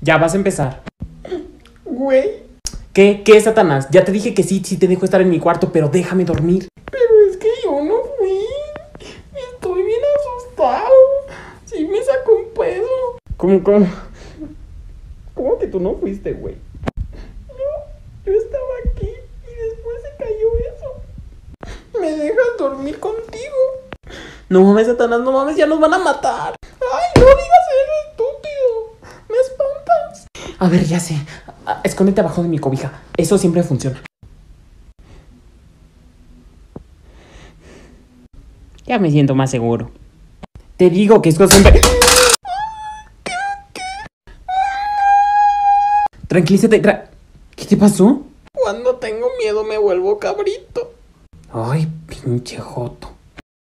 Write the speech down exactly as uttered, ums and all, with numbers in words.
Ya vas a empezar. Güey. ¿Qué? ¿Qué, Satanás? Ya te dije que sí, sí te dejo estar en mi cuarto, pero déjame dormir. Pero es que yo no fui. Estoy bien asustado. Sí me sacó un pedo. ¿Cómo, cómo? ¿Cómo que tú no fuiste, güey? Yo, yo estaba aquí y después se cayó eso. ¿Me dejas dormir contigo? No mames, Satanás, no mames, ya nos van a matar. Ay, no digas eso, estúpido. Me espantas. A ver, ya sé. Ah, Escóndete abajo de mi cobija. Eso siempre funciona. Ya me siento más seguro. Te digo que esto siempre... Tranquilízate. Tra... ¿Qué te pasó? Cuando tengo miedo me vuelvo cabrito. Ay, pinche joto.